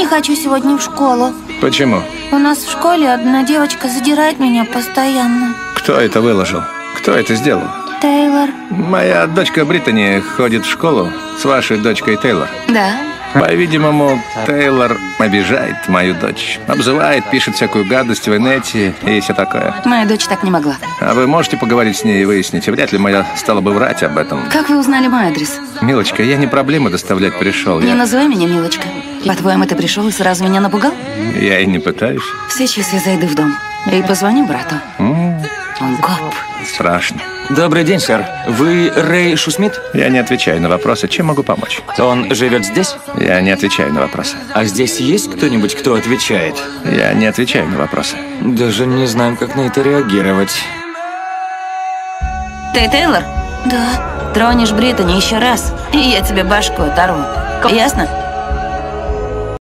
хочу сегодня в школу. Почему? У нас в школе одна девочка задирает меня постоянно. Кто это выложил? Кто это сделал? Тейлор. Моя дочка Британи ходит в школу с вашей дочкой Тейлор. Да. По-видимому, Тейлор обижает мою дочь. Обзывает, пишет всякую гадость в инете и все такое. Моя дочь так не могла. А вы можете поговорить с ней и выяснить? Вряд ли моя стала бы врать об этом. Как вы узнали мой адрес? Милочка, я не проблемы доставлять пришел. Не называй меня Милочка. По-твоему, ты пришел и сразу меня напугал? Я и не пытаюсь. Сейчас я зайду в дом и позвоню брату. Он коп. Страшно. Добрый день, сэр. Вы Рэй Шусмит? Я не отвечаю на вопросы. Чем могу помочь? Он живет здесь? Я не отвечаю на вопросы. А здесь есть кто-нибудь, кто отвечает? Я не отвечаю на вопросы. Даже не знаем, как на это реагировать. Ты Тейлор? Да. Тронешь Британи еще раз, и я тебе башку оторву. Ясно?